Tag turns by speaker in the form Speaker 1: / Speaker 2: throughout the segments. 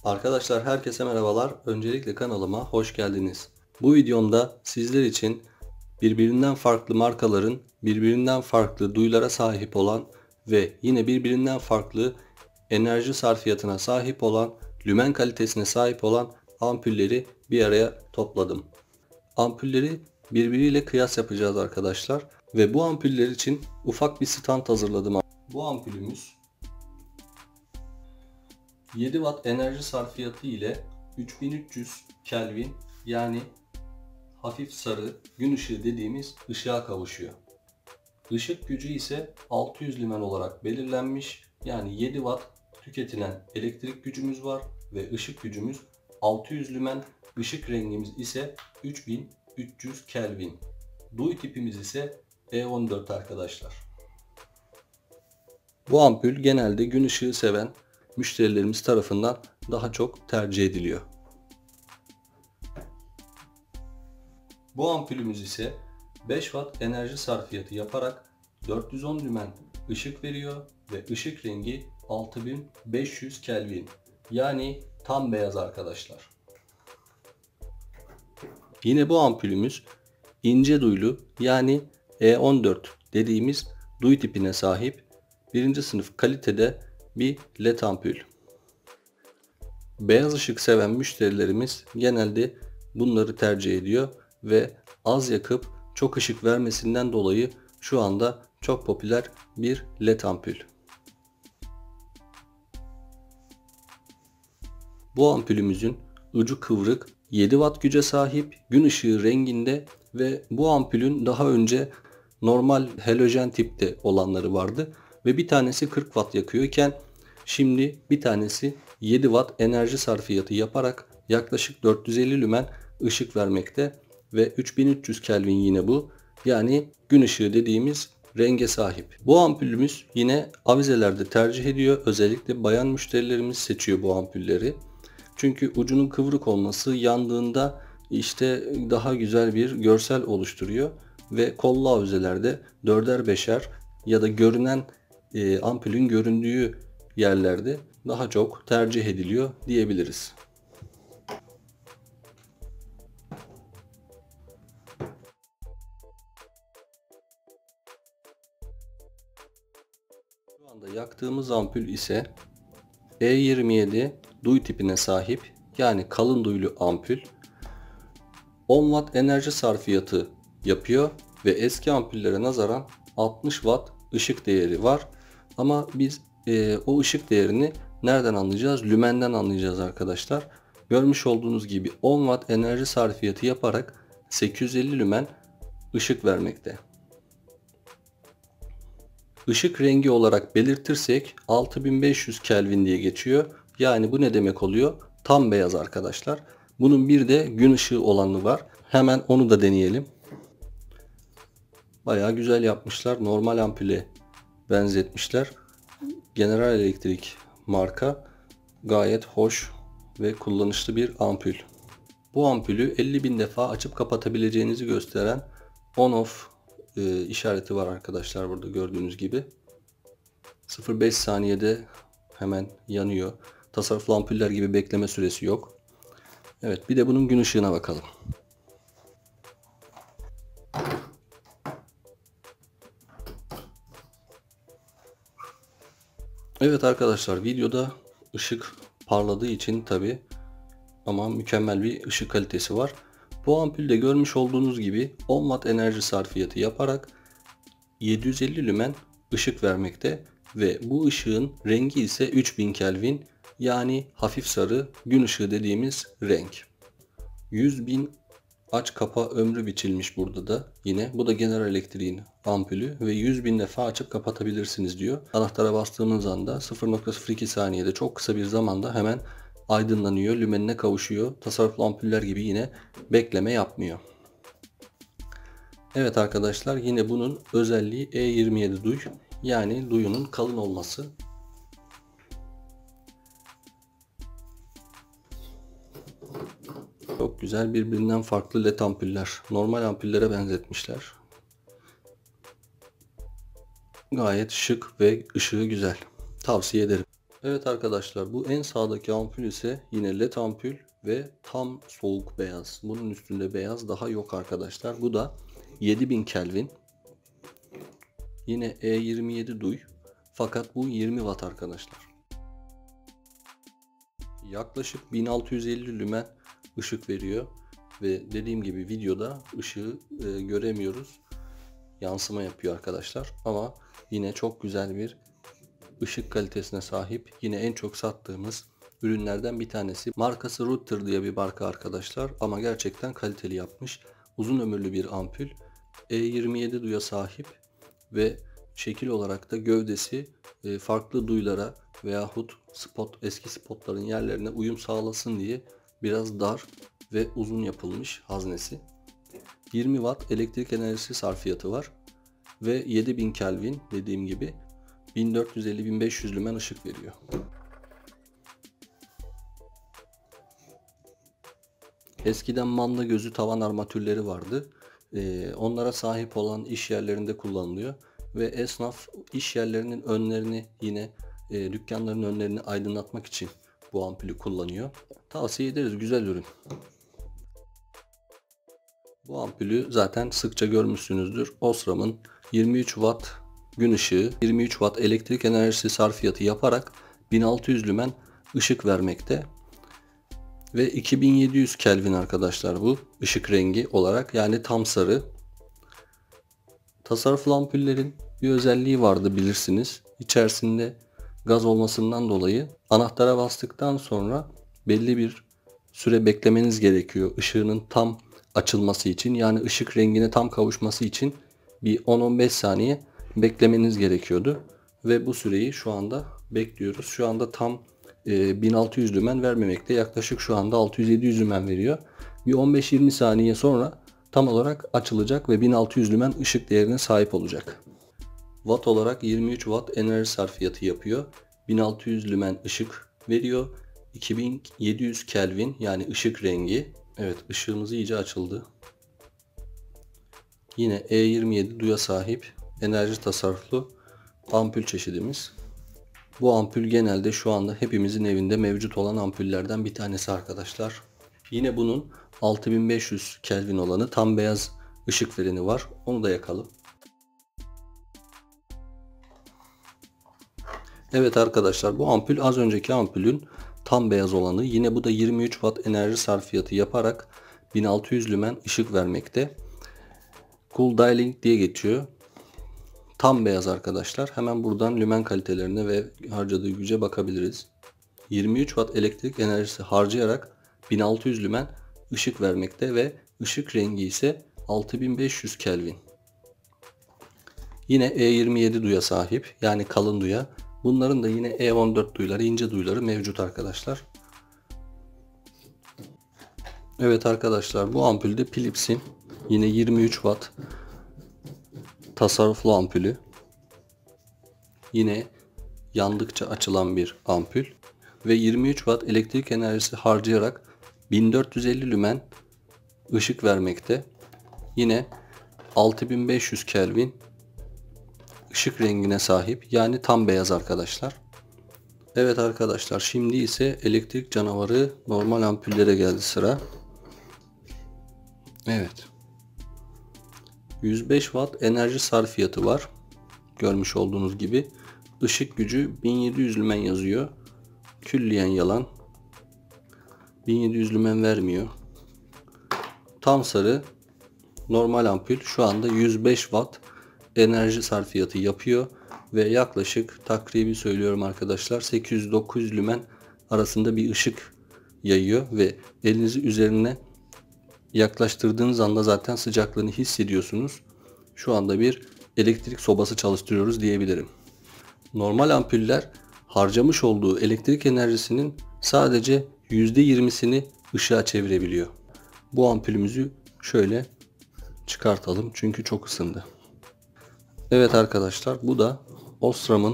Speaker 1: Arkadaşlar herkese merhabalar. Öncelikle kanalıma hoş geldiniz. Bu videomda sizler için birbirinden farklı markaların birbirinden farklı duyulara sahip olan ve yine birbirinden farklı enerji sarfiyatına sahip olan, lümen kalitesine sahip olan ampulleri bir araya topladım. Ampulleri birbiriyle kıyas yapacağız arkadaşlar ve bu ampuller için ufak bir stand hazırladım. Bu ampulümüz 7 watt enerji sarfiyatı ile 3300 Kelvin yani hafif sarı gün ışığı dediğimiz ışığa kavuşuyor. Işık gücü ise 600 lümen olarak belirlenmiş. Yani 7 watt tüketilen elektrik gücümüz var ve ışık gücümüz 600 lümen. Işık rengimiz ise 3300 Kelvin. Duy tipimiz ise E14 arkadaşlar. Bu ampul genelde gün ışığı seven müşterilerimiz tarafından daha çok tercih ediliyor. Bu ampulümüz ise 5 watt enerji sarfiyatı yaparak 410 lümen ışık veriyor ve ışık rengi 6500 Kelvin. Yani tam beyaz arkadaşlar. Yine bu ampulümüz ince duyulu yani E14 dediğimiz duy tipine sahip birinci sınıf kalitede bir led ampul. Beyaz ışık seven müşterilerimiz genelde bunları tercih ediyor ve az yakıp çok ışık vermesinden dolayı şu anda çok popüler bir led ampul. Bu ampulümüzün ucu kıvrık, 7 watt güce sahip, gün ışığı renginde ve bu ampulün daha önce normal halojen tipte olanları vardı ve bir tanesi 40 watt yakıyorken şimdi bir tanesi 7 watt enerji sarfiyatı yaparak yaklaşık 450 lümen ışık vermekte ve 3300 Kelvin yine bu. Yani gün ışığı dediğimiz renge sahip. Bu ampulümüz yine avizelerde tercih ediyor. Özellikle bayan müşterilerimiz seçiyor bu ampulleri. Çünkü ucunun kıvrık olması yandığında işte daha güzel bir görsel oluşturuyor ve kollu avizelerde 4'er 5'er ya da görünen ampulün göründüğü yerlerde daha çok tercih ediliyor diyebiliriz. Şu anda yaktığımız ampul ise E27 duy tipine sahip yani kalın duyulu ampul. 10 watt enerji sarfiyatı yapıyor ve eski ampullere nazaran 60 watt ışık değeri var. Ama biz o ışık değerini nereden anlayacağız? Lümenden anlayacağız arkadaşlar. Görmüş olduğunuz gibi 10 watt enerji sarfiyatı yaparak 850 lümen ışık vermekte. Işık rengi olarak belirtirsek 6500 Kelvin diye geçiyor. Yani bu ne demek oluyor? Tam beyaz arkadaşlar. Bunun bir de gün ışığı olanı var. Hemen onu da deneyelim. Bayağı güzel yapmışlar. Normal ampule benzetmişler. General Electric marka. Gayet hoş ve kullanışlı bir ampul. Bu ampulü 50.000 defa açıp kapatabileceğinizi gösteren on off işareti var arkadaşlar, burada gördüğünüz gibi. 0,5 saniyede hemen yanıyor. Tasarruflu ampuller gibi bekleme süresi yok. Evet, bir de bunun gün ışığına bakalım. Evet arkadaşlar, videoda ışık parladığı için tabi ama mükemmel bir ışık kalitesi var. Bu ampulde görmüş olduğunuz gibi 10 watt enerji sarfiyatı yaparak 750 lümen ışık vermekte ve bu ışığın rengi ise 3000 Kelvin yani hafif sarı gün ışığı dediğimiz renk. 100.000 aç kapa ömrü biçilmiş burada da yine. Bu da General Electric'in ampulü ve 100.000 defa açıp kapatabilirsiniz diyor. Anahtara bastığımız anda 0,02 saniyede çok kısa bir zamanda hemen aydınlanıyor, lümenine kavuşuyor. Tasarruflu ampuller gibi yine bekleme yapmıyor. Evet arkadaşlar, yine bunun özelliği E27 duy yani duyunun kalın olması. Çok güzel, birbirinden farklı led ampuller. Normal ampullere benzetmişler. Gayet şık ve ışığı güzel. Tavsiye ederim. Evet arkadaşlar, bu en sağdaki ampul ise yine led ampul ve tam soğuk beyaz. Bunun üstünde beyaz daha yok arkadaşlar. Bu da 7000 Kelvin. Yine E27 duy. Fakat bu 20 watt arkadaşlar. Yaklaşık 1650 lümen ışık veriyor. Ve dediğim gibi videoda ışığı göremiyoruz. Yansıma yapıyor arkadaşlar. Ama yine çok güzel bir ışık kalitesine sahip. Yine en çok sattığımız ürünlerden bir tanesi. Markası Rutter diye bir marka arkadaşlar. Ama gerçekten kaliteli yapmış. Uzun ömürlü bir ampul. E27 duya sahip. Ve şekil olarak da gövdesi farklı duyulara veyahut eski spotların yerlerine uyum sağlasın diye biraz dar ve uzun yapılmış haznesi. 20 watt elektrik enerjisi sarfiyatı var ve 7000 Kelvin dediğim gibi 1450-1500 lümen ışık veriyor. Eskiden manda gözü tavan armatürleri vardı. Onlara sahip olan iş yerlerinde kullanılıyor ve esnaf iş yerlerinin önlerini yine dükkanların önlerini aydınlatmak için bu ampulü kullanıyor. Tavsiye ederiz, güzel ürün. Bu ampulü zaten sıkça görmüşsünüzdür. Osram'ın 23 watt gün ışığı, 23 watt elektrik enerjisi sarfiyatı yaparak 1600 lümen ışık vermekte. Ve 2700 Kelvin arkadaşlar bu ışık rengi olarak, yani tam sarı. Tasarruflu ampullerin bir özelliği vardı bilirsiniz. İçerisinde gaz olmasından dolayı anahtara bastıktan sonra belli bir süre beklemeniz gerekiyor ışığının tam açılması için. Yani ışık rengine tam kavuşması için bir 10-15 saniye beklemeniz gerekiyordu. Ve bu süreyi şu anda bekliyoruz. Şu anda tam 1600 lümen vermemekte. Yaklaşık şu anda 600-700 lümen veriyor. Bir 15-20 saniye sonra tam olarak açılacak ve 1600 lümen ışık değerine sahip olacak. Watt olarak 23 watt enerji sarfiyatı yapıyor. 1600 lümen ışık veriyor. 2700 Kelvin yani ışık rengi. Evet, ışığımız iyice açıldı. Yine E27 duya sahip enerji tasarruflu ampul çeşidimiz. Bu ampul genelde şu anda hepimizin evinde mevcut olan ampullerden bir tanesi arkadaşlar. Yine bunun 6500 Kelvin olanı tam beyaz ışık vereni var. Onu da yakalım. Evet arkadaşlar, bu ampul az önceki ampulün tam beyaz olanı. Yine bu da 23 watt enerji sarfiyatı yaparak 1600 lümen ışık vermekte. Cool Dialing diye geçiyor. Tam beyaz arkadaşlar. Hemen buradan lümen kalitelerine ve harcadığı güce bakabiliriz. 23 watt elektrik enerjisi harcayarak 1600 lümen ışık vermekte ve ışık rengi ise 6500 Kelvin. Yine E27 duya sahip, yani kalın duya. Bunların da yine E14 duyuları, ince duyuları mevcut arkadaşlar. Evet arkadaşlar, bu ampulde Philips'in yine 23 watt tasarruflu ampulü. Yine yandıkça açılan bir ampul ve 23 watt elektrik enerjisi harcayarak 1450 lümen ışık vermekte. Yine 6500 Kelvin ışık rengine sahip, yani tam beyaz arkadaşlar. Evet arkadaşlar, şimdi ise elektrik canavarı normal ampullere geldi sıra. Evet. 105 watt enerji sarfiyatı var. Görmüş olduğunuz gibi. Işık gücü 1700 lümen yazıyor. Külliyen yalan. 1700 lümen vermiyor. Tam sarı normal ampul şu anda 105 watt enerji sarfiyatı yapıyor ve yaklaşık, takribi söylüyorum arkadaşlar, 800-900 lümen arasında bir ışık yayıyor ve elinizi üzerine yaklaştırdığınız anda zaten sıcaklığını hissediyorsunuz. Şu anda bir elektrik sobası çalıştırıyoruz diyebilirim. Normal ampuller harcamış olduğu elektrik enerjisinin sadece %20'sini ışığa çevirebiliyor. Bu ampulümüzü şöyle çıkartalım çünkü çok ısındı. Evet arkadaşlar, bu da Osram'ın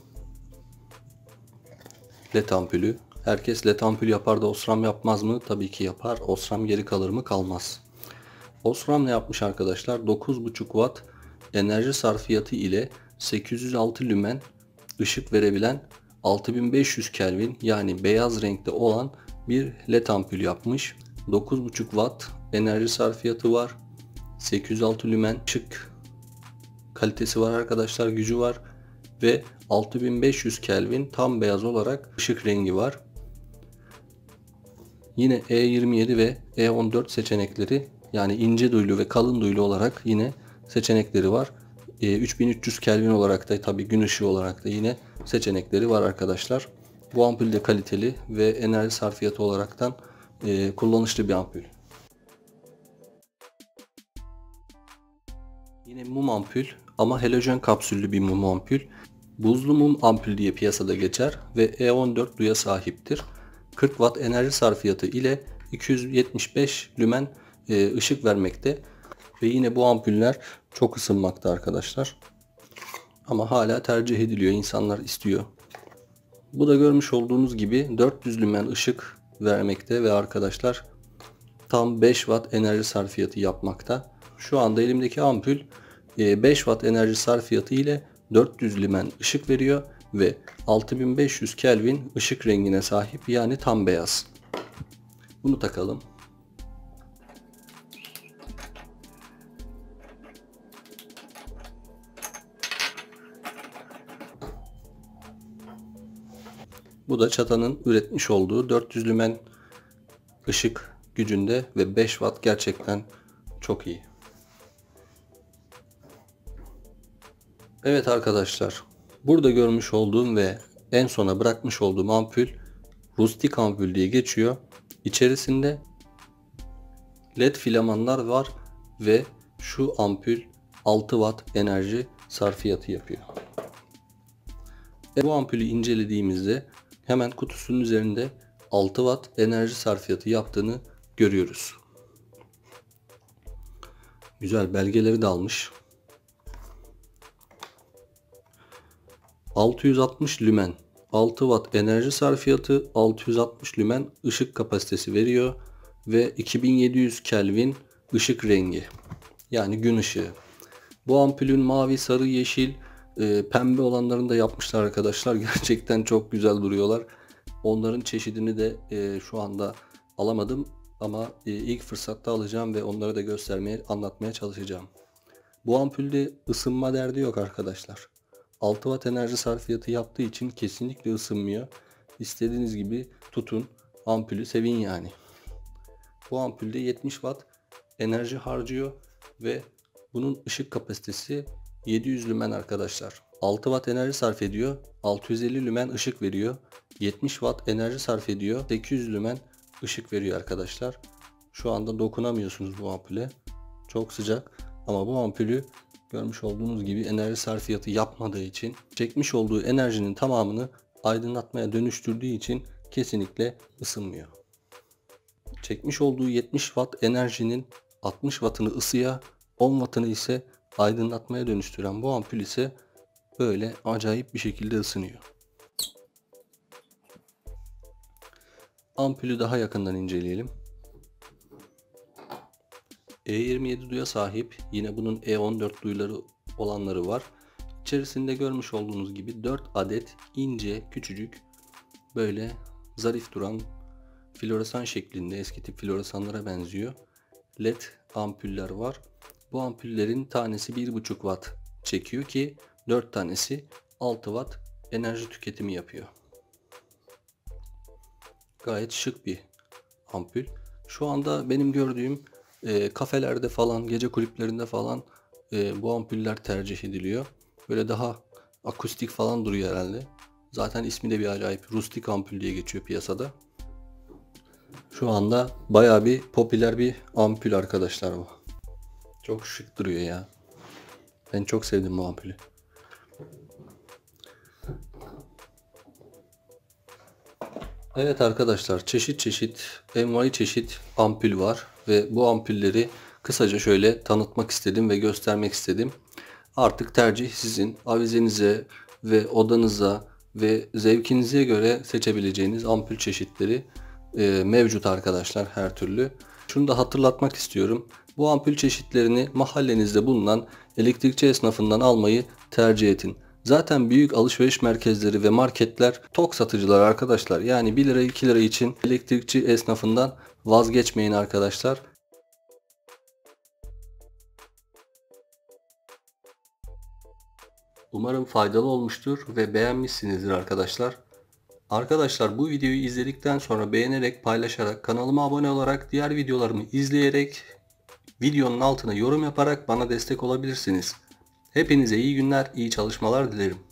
Speaker 1: led ampulü. Herkes led ampul yapar da Osram yapmaz mı? Tabii ki yapar. Osram geri kalır mı? Kalmaz. Osram ne yapmış arkadaşlar? 9,5 watt enerji sarfiyatı ile 806 lümen ışık verebilen 6500 Kelvin yani beyaz renkte olan bir led ampul yapmış. 9,5 watt enerji sarfiyatı var. 806 lümen ışık kalitesi var arkadaşlar, gücü var ve 6500 Kelvin tam beyaz olarak ışık rengi var. Yine E27 ve E14 seçenekleri, yani ince duyulu ve kalın duyulu olarak yine seçenekleri var. 3300 Kelvin olarak da, tabi gün ışığı olarak da yine seçenekleri var arkadaşlar. Bu ampul de kaliteli ve enerji sarfiyatı olaraktan kullanışlı bir ampul. Yine mum ampul ama halojen kapsüllü bir mum ampul. Buzlu mum ampul diye piyasada geçer ve E14 duya sahiptir. 40 watt enerji sarfiyatı ile 275 lümen ışık vermekte ve yine bu ampuller çok ısınmakta arkadaşlar. Ama hala tercih ediliyor, insanlar istiyor. Bu da görmüş olduğunuz gibi 400 lümen ışık vermekte ve arkadaşlar tam 5 watt enerji sarfiyatı yapmakta. Şu anda elimdeki ampul 5 watt enerji sarfiyatı ile 400 lümen ışık veriyor ve 6500 Kelvin ışık rengine sahip, yani tam beyaz. Bunu takalım. Bu da Çata'nın üretmiş olduğu 400 lümen ışık gücünde ve 5 watt, gerçekten çok iyi. Evet arkadaşlar, burada görmüş olduğum ve en sona bırakmış olduğum ampul rustik ampul diye geçiyor. İçerisinde led filamanlar var ve şu ampul 6 watt enerji sarfiyatı yapıyor. Bu ampulü incelediğimizde hemen kutusunun üzerinde 6 watt enerji sarfiyatı yaptığını görüyoruz. Güzel belgeleri de almış. 660 lümen 6 watt enerji sarfiyatı, 660 lümen ışık kapasitesi veriyor ve 2700 Kelvin ışık rengi, yani gün ışığı. Bu ampulün mavi, sarı, yeşil, pembe olanlarını da yapmışlar arkadaşlar. Gerçekten çok güzel duruyorlar. Onların çeşidini de şu anda alamadım ama ilk fırsatta alacağım ve onları da göstermeye, anlatmaya çalışacağım. Bu ampulde ısınma derdi yok arkadaşlar. 6 watt enerji sarfiyatı yaptığı için kesinlikle ısınmıyor. İstediğiniz gibi tutun, ampulü sevin yani. Bu ampulde 70 watt enerji harcıyor ve bunun ışık kapasitesi 700 lümen arkadaşlar. 6 watt enerji sarf ediyor, 650 lümen ışık veriyor. 70 watt enerji sarf ediyor, 800 lümen ışık veriyor arkadaşlar. Şu anda dokunamıyorsunuz bu ampule. Çok sıcak ama bu ampulü görmüş olduğunuz gibi enerji sarfiyatı yapmadığı için, çekmiş olduğu enerjinin tamamını aydınlatmaya dönüştürdüğü için kesinlikle ısınmıyor. Çekmiş olduğu 70 watt enerjinin 60 wattını ısıya, 10 wattını ise aydınlatmaya dönüştüren bu ampul ise böyle acayip bir şekilde ısınıyor. Ampulü daha yakından inceleyelim. E27 duya sahip, yine bunun E14 duyuları olanları var. İçerisinde görmüş olduğunuz gibi 4 adet ince, küçücük, böyle zarif duran, floresan şeklinde, eski tip floresanlara benziyor led ampuller var. Bu ampullerin tanesi 1,5 watt çekiyor ki 4 tanesi 6 watt enerji tüketimi yapıyor. Gayet şık bir ampul. Şu anda benim gördüğüm kafelerde falan, gece kulüplerinde falan bu ampuller tercih ediliyor. Böyle daha akustik falan duruyor herhalde. Zaten ismi de bir acayip. Rustik ampul diye geçiyor piyasada. Şu anda bayağı bir popüler bir ampul arkadaşlar bu. Çok şık duruyor ya. Ben çok sevdim bu ampulü. Evet arkadaşlar, çeşit çeşit, envai çeşit ampul var ve bu ampulleri kısaca şöyle tanıtmak istedim ve göstermek istedim. Artık tercih sizin. Avizenize ve odanıza ve zevkinize göre seçebileceğiniz ampul çeşitleri mevcut arkadaşlar, her türlü. Şunu da hatırlatmak istiyorum. Bu ampul çeşitlerini mahallenizde bulunan elektrikçi esnafından almayı tercih edin. Zaten büyük alışveriş merkezleri ve marketler tok satıcılar arkadaşlar. Yani 1 lira 2 lira için elektrikçi esnafından vazgeçmeyin arkadaşlar. Umarım faydalı olmuştur ve beğenmişsinizdir arkadaşlar. Arkadaşlar bu videoyu izledikten sonra beğenerek, paylaşarak, kanalıma abone olarak, diğer videolarımı izleyerek, videonun altına yorum yaparak bana destek olabilirsiniz. Hepinize iyi günler, iyi çalışmalar dilerim.